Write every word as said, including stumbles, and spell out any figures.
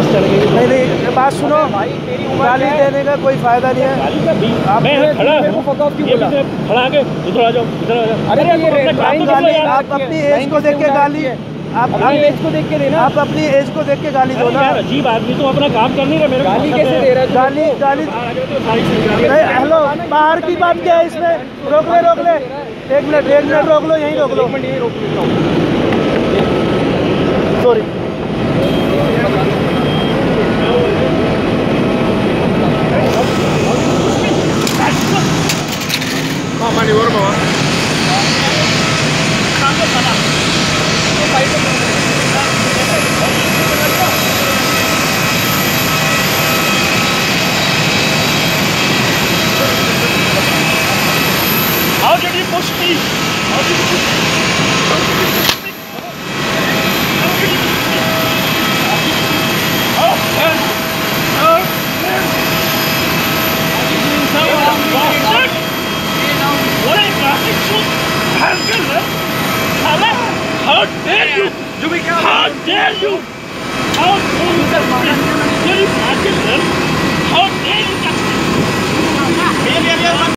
चढ़ गई। नहीं नहीं बात सुनो, गाली देने का कोई फायदा नहीं है। आप खड़ा आके इधर आ जाओ, इधर आ जाओ। अरे आप अपनी एज को देख के गाली, आप अपनी एज को देख के देना, आप अपनी एज को देख के गाली दो ना। अजीब आदमी तो अपना काम कर नहीं रहा, मेरे गाली कैसे दे रहा है? गाली गाली हेलो, बाहर की बात क्या है इसमें? रोक ले रोक ले, एक मिनट एक मिनट रोक लो, यहीं रोक लो। सॉरी मानी और बाबा How did you push me? How did you push me? How did you push me? How did you push me? Oh, man! Oh, man! Bastard! What a plastic shoot! How dare you! How dare you! How dare you!